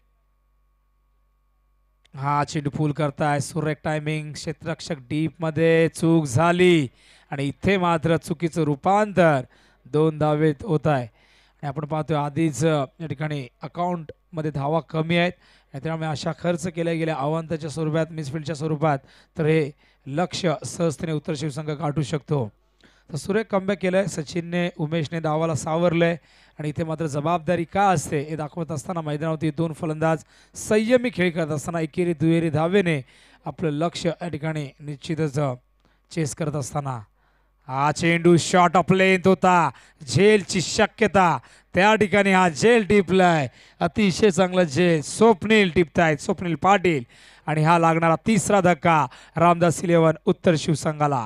हा चेंडू फुल करताय. सुरेख टायमिंग. क्षेत्ररक्षक डीप मध्ये चूक झाली आणि इथे मात्र चुकीचं रूपांतर 2 धावेत होत आहे. आणि आपण पाहतोय आधीच या ठिकाणी अकाउंट मध्ये धावा कमी आहेत. त्यामुळे अशा खर्च केल्या गेल्या अवांताच्या स्वरूपात, मिसफिल्डच्या स्वरूपात, तर हे लक्ष सहजतेने उत्तर शिवसंघ गाठू शकतो. तर सुरेख कमबॅक केलंय सचिनने, उमेशने डावाला सावरलंय आणि इथे मात्र जबाबदारी का असते हे दाखवत असताना मैदानावरती 2 फलंदाज संयमी खेळ करत असताना एकेरी दुहेरी धावेने आपलं लक्ष या ठिकाणी निश्चितच चेस करत असताना हा चेंडू शॉट ऑफ लेंथ होता. झेलची शक्यता त्या ठिकाणी हा झेल टिपलाय. अतिशय चांगला झेल स्वप्नील टिपतायत, स्वप्नील पाटील. आणि हा लागणारा 3रा धक्का रामदास 11 उत्तर शिवसंघाला.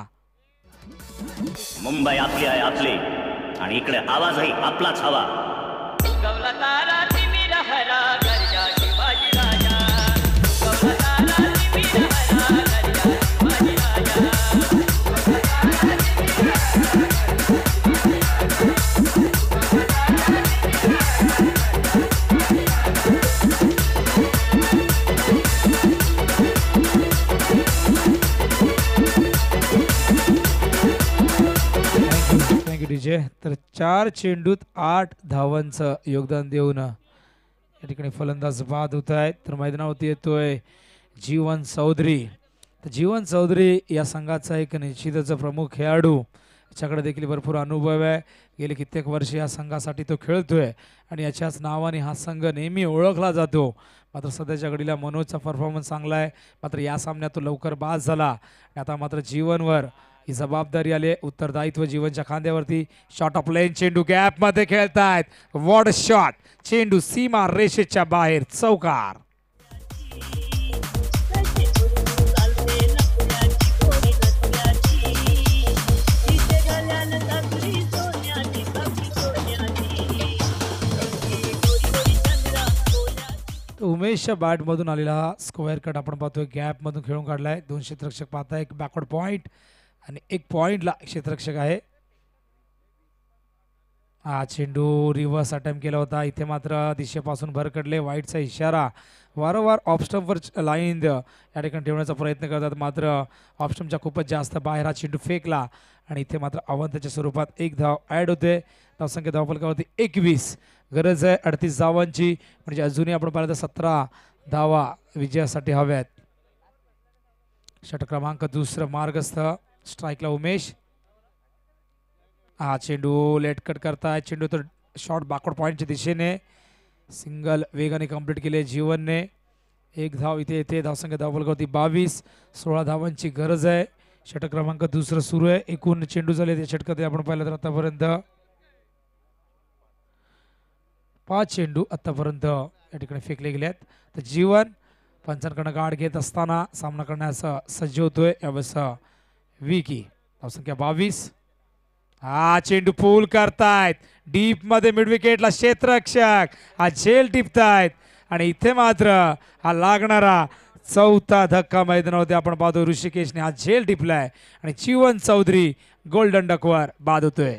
मुंबई आपली आहे, आपली, आणि इकडे आवाजही आपलाच हवा. गवला तारा तिमिर हरा गरजा शिवाजी राजा. गवला तारा तिमिर हरा गरजा शिवाजी राजा. डीजे. तर 4 चेंडूत 8 धावांचं योगदान देऊन या ठिकाणी फलंदाज बाद होत आहेत. तर मैदानावरती येतोय जीवन चौधरी. तर जीवन चौधरी या संघाचा एक निश्चितच प्रमुख खेळाडू. याच्याकडे देखील भरपूर अनुभव आहे. गेले कित्येक वर्ष या संघासाठी तो खेळतोय आणि याच्याच नावाने हा संघ नेहमी ओळखला जातो. मात्र सध्याच्या घडीला मनोजचा परफॉर्मन्स चांगला आहे. मात्र या सामन्यात तो लवकर बाद झाला आणि आता मात्र जीवनवर ही जबाबदारी आली. उत्तरदायित्व जीवनच्या खांद्यावरती. शॉट ऑफ लेन. चेंडू गॅप मध्ये खेळतायत. Ward shot. चेंडू सीमा रेषेच्या बाहेर. चौकार. उमेशच्या बॅटमधून आलेला हा स्क्वेअर कट आपण पाहतोय गॅपमधून खेळून काढलाय. 2 क्षेत्ररक्षक पाहताय. एक बॅकवर्ड पॉईंट आणि एक पॉइंटला क्षेत्ररक्षक आहे. हा चेंडू रिव्हर्स अटेम्प्ट केला होता. इथे मात्र दिशेपासून भरकडले. वाईटचा इशारा. वारंवार ऑफस्टंपवर लाईन या ठिकाणी ठेवण्याचा प्रयत्न करतात. मात्र ऑफस्टंपच्या खूपच जास्त बाहेर हा चेंडू फेकला आणि इथे मात्र अवंताच्या स्वरूपात 1 धाव ॲड होते. धावसंख्या धावफलकावरती 21. गरज आहे 38 धावांची. म्हणजे अजूनही आपण पाहिलं तर 17 धावा विजयासाठी हव्यात. षटक क्रमांक 2 मार्गस्थ. स्ट्राईकला उमेश. हा चेंडू लेट कट करताय. चेंडू तर शॉट बॅकवर्ड पॉईंटच्या दिशेने. सिंगल वेगाने कंप्लीट केले जीवनने. 1 धाव इथे येते. धावसंख्या धावफलकावरती 22. 16 धावांची गरज आहे. षटक क्रमांक 2 सुरू आहे. एकूण चेंडू झाले त्या षटकात आपण पाहिलं तर आतापर्यंत 5 चेंडू आतापर्यंत या ठिकाणी फेकले गेले आहेत. तर जीवन पंचांकडनं गाठ घेत असताना सामना करण्याचा सज्ज होतोय. यावेळेस विकी. धावसंख्या 22. हा चेंडू पूल करतायत. डीप मध्ये मिड विकेटला क्षेत्ररक्षक हा झेल टिपतायत आणि इथे मात्र हा लागणारा चौथा धक्का मैदानावरती आपण पाहतो. ऋषिकेशने हा झेल टिपलाय आणि जीवन चौधरी गोल्डन डकवर बाद होतोय.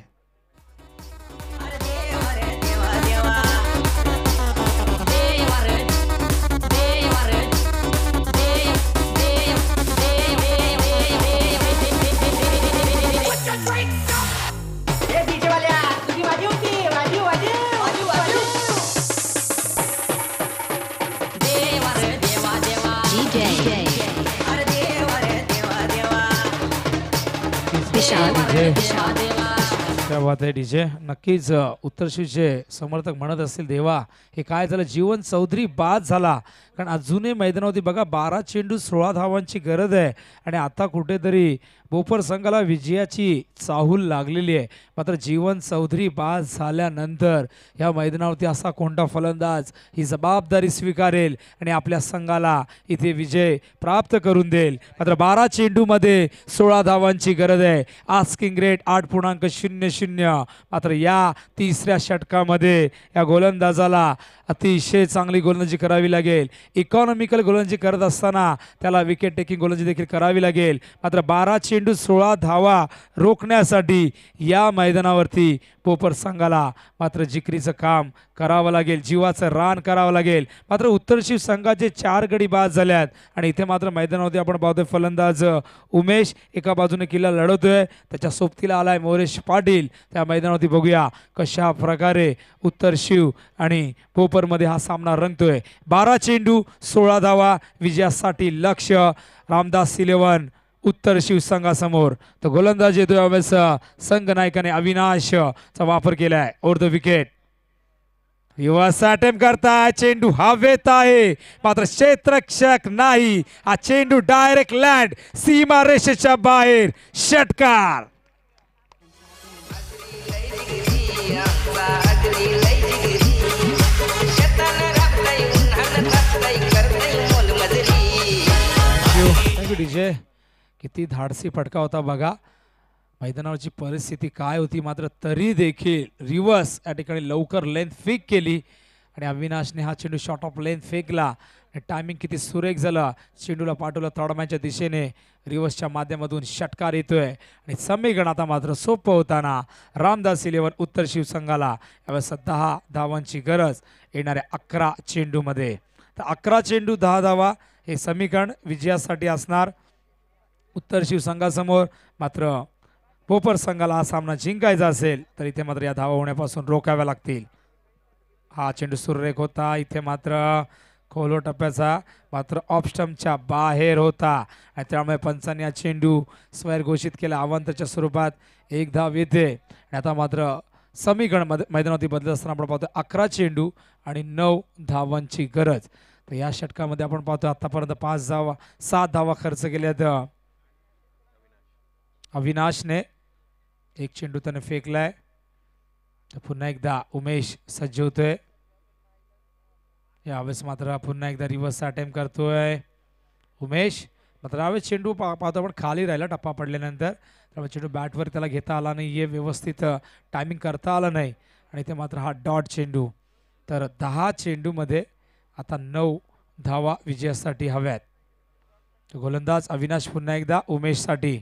क्या बात आहे डीजे. नक्कीच उत्तरशिवचे समर्थक म्हणत असतील देवा हे काय झालं, जीवन चौधरी बाद झाला. कारण अजूनही मैदानावरती बघा 12 चेंडू 16 धावांची गरज आहे आणि आता कुठेतरी बोपर संघाला विजयाची चाहूल लागलेली आहे. मात्र जीवन चौधरी बाद झाल्यानंतर या मैदानावरती असा कोणता फलंदाज ही जबाबदारी स्वीकारेल आणि आपल्या संघाला इथे विजय प्राप्त करून देईल. मात्र 12 चेंडूमध्ये 16 धावांची गरज आहे. Asking rate 8.00. मात्र या तिसऱ्या षटकामध्ये या गोलंदाजाला अतिशय चांगली गोलंदाजी करावी लागेल. इकॉनॉमिकल गोलंदाजी करत असताना त्याला विकेट टेकिंग गोलंदाजी देखील करावी लागेल. मात्र 12 चेंडू 16 धावा रोखण्यासाठी या मैदानावरती पोपर संघाला मात्र जिकरीचं काम करावं लागेल, जीवाचं रान करावं लागेल. मात्र उत्तरशिव संघाचे 4 गडी बाद झाल्यात आणि इथे मात्र मैदानावरती आपण पाहतोय फलंदाज उमेश एका बाजूने किल्ला लढवतोय, त्याच्या सोबतीला आलाय मोरेश पाटील. त्या मैदानावरती बघूया कशा प्रकारे उत्तरशिव आणि पोपरमध्ये हा सामना रंगतोय. 12 चेंडू 16 धावा विजयासाठी लक्ष्य. रामदास इलेव्हन उत्तर शिवसंघासमोर तर गोलंदाज येतो यावेळेस संघ नायकाने अविनाशचा वापर केलाय. ओव्हर द विकेट युवाचा अटेम्प्ट करताय. चेंडू हवेत आहे मात्र क्षेत्ररक्षक नाही. हा चेंडू डायरेक्ट लँड सीमा रेषेच्या बाहेर. षटकार. डीजे किती धाडसी फटका होता बघा. मैदानावरची परिस्थिती काय होती मात्र तरी देखील रिव्हर्स या ठिकाणी लवकर लेंथ फेक केली आणि अविनाशने हा चेंडू शॉर्ट ऑफ लेंथ फेकला. टायमिंग किती सुरेख झाला. चेंडूला पाठवला तडम्याच्या दिशेने. रिव्हर्सच्या माध्यमातून षटकार येतोय आणि समीकरण आता मात्र सोपं होताना रामदास इलेव्हन उत्तर शिवसंघाला यावेळेस 10 धावांची गरज येणाऱ्या 11 चेंडूमध्ये. तर 11 चेंडू 10 धावा हे समीकरण विजयासाठी असणार उत्तर शिवसंघासमोर. मात्र पोपर संघाला हा सामना जिंकायचा असेल तर इथे मात्र या धावा होण्यापासून रोखाव्या लागतील. हा चेंडू सुरेख होता. इथे मात्र खोलो टप्प्याचा मात्र ऑफ स्टंपच्या बाहेर होता आणि त्यामुळे पंचांनी हा चेंडू स्वैर घोषित केला. अवांतरच्या स्वरूपात 1 धाव येते आणि आता मात्र समीकरण मैदानावरती बदलत असताना आपण पाहतो 11 चेंडू आणि 9 धावांची गरज. तर या षटकामध्ये आपण पाहतो आतापर्यंत 7 धावा खर्च केल्यात अविनाशने. 1 चेंडू त्याने फेकलाय. तर पुन्हा एकदा उमेश सज्ज होतोय. यावेळेस मात्र पुन्हा एकदा रिव्हर्स अटेम्प्ट करतोय उमेश. मात्र यावेळेस चेंडू पाहतो आपण खाली राहिला टप्पा पडल्यानंतर. त्यामुळे चेंडू बॅटवर त्याला घेता आला नाही. व्यवस्थित टायमिंग करता आलं नाही आणि ते मात्र हा डॉट चेंडू. तर 10 चेंडूमध्ये आता 9 धावा विजयासाठी हव्यात. गोलंदाज अविनाश पुन्हा एकदा उमेशसाठी.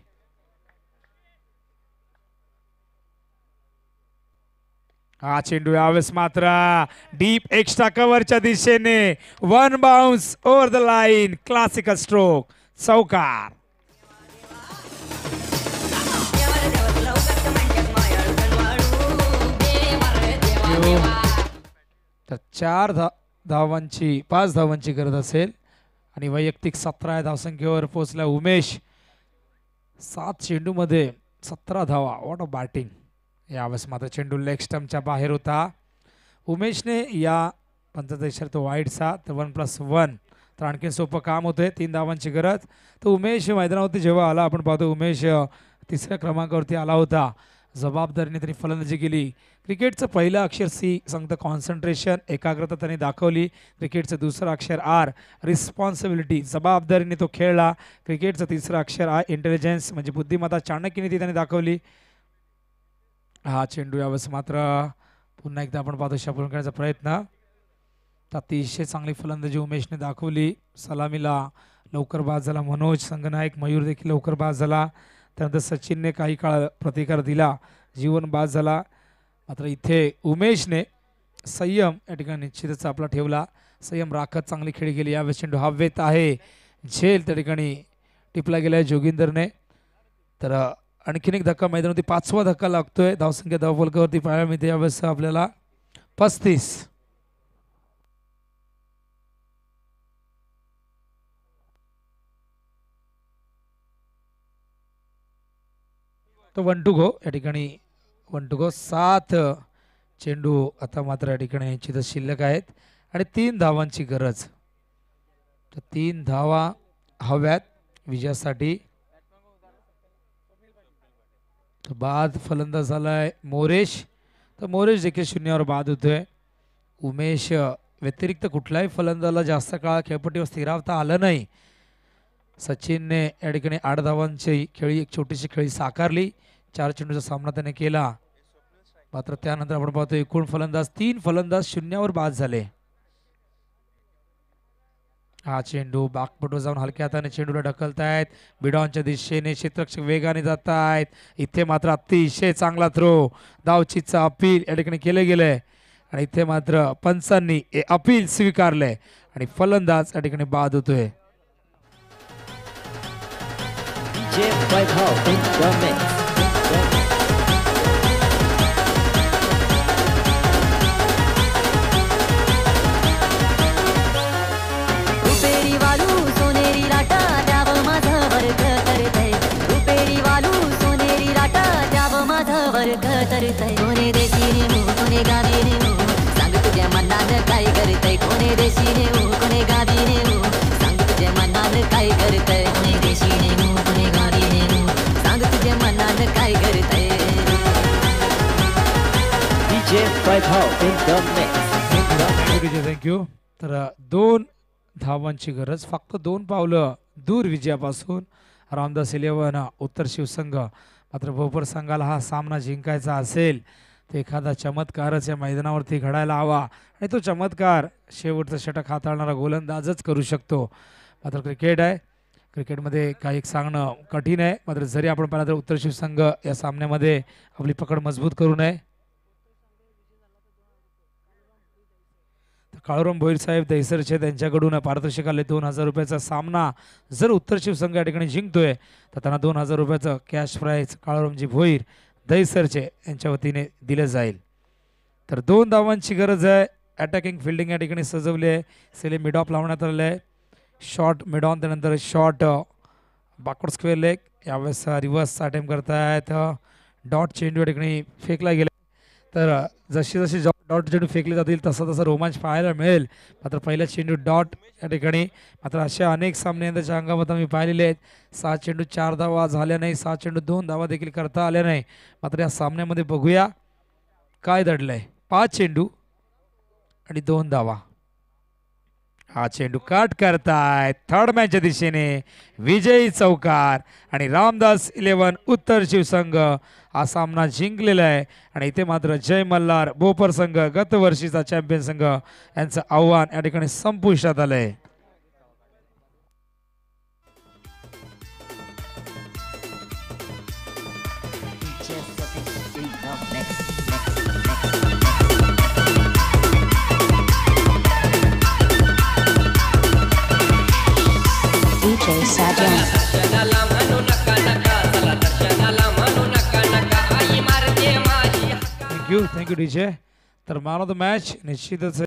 हा चेंडू यावेळेस मात्र डीप एक्स्ट्रा कव्हरच्या दिशेने 1 bounce over the line. Classical stroke चौकार. तर 5 धावांची गरज असेल आणि वैयक्तिक 17 धावसंख्येवर पोहोचला उमेश. 7 चेंडूमध्ये 17 धावा. What a batting. यावेळेस मात्र चेंडू लेग स्टंपच्या बाहेर होता. उमेशने या पंचाचा इशारा तो वाईडचा. तर 1+1 तर आणखीन सोपं काम होतंय. 3 धावांची गरज. तर उमेश मैदानावरती जेव्हा आला आपण पाहतो उमेश 3ऱ्या क्रमांकावरती आला होता. जबाबदारीने त्यांनी फलंदाजी केली. क्रिकेटचं पहिलं अक्षर सी सांगतं कॉन्सन्ट्रेशन, एकाग्रता त्यांनी दाखवली. क्रिकेटचं दुसरं अक्षर आर रिस्पॉन्सिबिलिटी, जबाबदारीने तो खेळला. क्रिकेटचं तिसरं अक्षर आय इंटेलिजन्स म्हणजे बुद्धिमत्ता, चाणक्यने ती त्यांनी दाखवली. हा चेंडू यावेळेस मात्र पुन्हा एकदा आपण पाहतो शापून करण्याचा प्रयत्न. तर अतिशय चांगली फलंदाजी उमेशने दाखवली. सलामीला लवकर बाद झाला मनोज. संघनायक मयूर देखील लवकर बाद झाला. त्यानंतर सचिनने काही काळ प्रतिकार दिला, जीवन बाद झाला. मात्र इथे उमेशने संयम या ठिकाणी निश्चितच आपला ठेवला. संयम राखत चांगली खेळी गेली. यावेळेस चेंडू हवेत आहे, झेल त्या ठिकाणी टिपला गेला आहे जोगिंदरने. तर आणखीन एक धक्का मैदानावरती 5वा धक्का लागतोय. धावसंख्या धावफलकावरती पाहायला मिळते यावेळेस आपल्याला 35. तो 1 to go या ठिकाणी 1 to go. 7 चेंडू आता मात्र या ठिकाणी निश्चितच शिल्लक आहेत आणि 3 धावांची गरज. तर 3 धावा हव्यात विजयासाठी. तर बाद फलंदाज झालाय मोरेश. तर मोरेश देखील शून्यावर बाद होतोय. उमेश व्यतिरिक्त कुठल्याही फलंदाजाला जास्त काळ खेळपट्टीवर स्थिरावता आलं नाही. सचिनने या ठिकाणी 8 धावांची खेळी, एक छोटीशी खेळी साकारली. 4 चेंडूचा सामना त्याने केला. मात्र त्यानंतर आपण पाहतो एकूण फलंदाज 3 फलंदाज शून्यावर बाद झाले. हा चेंडू बागपटू जाऊन हलक्या हाताने चेंडूला ढकलतायत. बिडॉनच्या दिशेने क्षेत्ररक्षक वेगाने जात आहेत. इथे मात्र अतिशय चांगला थ्रो, धावचीचं अपील या ठिकाणी केले गेलंय आणि इथे मात्र पंचांनी हे अपील स्वीकारलंय आणि फलंदाज या ठिकाणी बाद होतोय. रुपेरी वालू सोनेरी लाटा द्यावं माझं वर्ग करतय. रुपेरी वालू सोनेरी लाटा द्यावं माझं वर्ग करतय. कोणे देशीने हो कोणे गावीने हो सांग तुझ्या मनात काय करतय. कोणे देशीने हो कोणे गावीने हो सांग तुझ्या मनात काय करतय. कोणे देशीने हो कोणे गावीने हो सांग तुझ्या मनात काय करतय. थँक्यू. तर 2 धावांची गरज, फक्त 2 पावलं दूर विजयापासून रामदास 11 उत्तर शिवसंघ. मात्र भोपर संघाला हा सामना जिंकायचा असेल तर एखादा चमत्कारच या मैदानावरती घडायला हवा आणि तो चमत्कार शेवटचं षटक हाताळणारा गोलंदाजच करू शकतो. मात्र क्रिकेट आहे, क्रिकेटमध्ये काही सांगणं कठीण आहे. मात्र जरी आपण पाहिलं तर उत्तर शिवसंघ या सामन्यामध्ये आपली पकड मजबूत करू नये. काळूराम भोईर साहेब दहिसरचे त्यांच्याकडून पारितोषिक आले 2000 रुपयाचा सामना. जर उत्तर शिवसंघ या ठिकाणी जिंकतोय तर त्यांना 2000 रुपयाचं कॅश प्राईज काळूरामजी भोईर दहिसरचे यांच्या वतीने दिले जाईल. तर 2 धावांची गरज आहे. अटॅकिंग फिल्डिंग या ठिकाणी सजवली आहे. सेले मिड ऑफ लावण्यात आलेलं आहे. शॉर्ट मिड ऑन, त्यानंतर शॉर्ट बॅकवर्ड स्क्वेअर लेग. यावेळेस रिव्हर्स अटेम्प्ट करतायत. डॉट चेंडू या ठिकाणी फेकला गेला. तर जशी जशी डॉट चेंडू फेकले जातील तसा तसा रोमांच पाहायला मिळेल. मात्र पहिला चेंडू डॉट या ठिकाणी. मात्र अशा अनेक सामने त्याच्या अंगामध्ये आम्ही पाहिलेले आहेत. 6 चेंडू 4 धावा झाल्या नाही, 6 चेंडू 2 धावा देखील करता आल्या नाही. मात्र या सामन्यामध्ये बघूया काय दडलंय. 5 चेंडू आणि 2 धावा. हा चेंडू कट करतायत थर्ड मॅनच्या दिशेने. विजयी चौकार आणि रामदास 11 उत्तर शिवसंघ हा सामना जिंकलेला आहे. आणि इथे मात्र जय मल्हार भोपर संघ गतवर्षीचा चॅम्पियन संघ यांचं आव्हान या ठिकाणी संपुष्टात आलंय. Thank you DJ. तर मॅन ऑफ द मॅच निश्चितच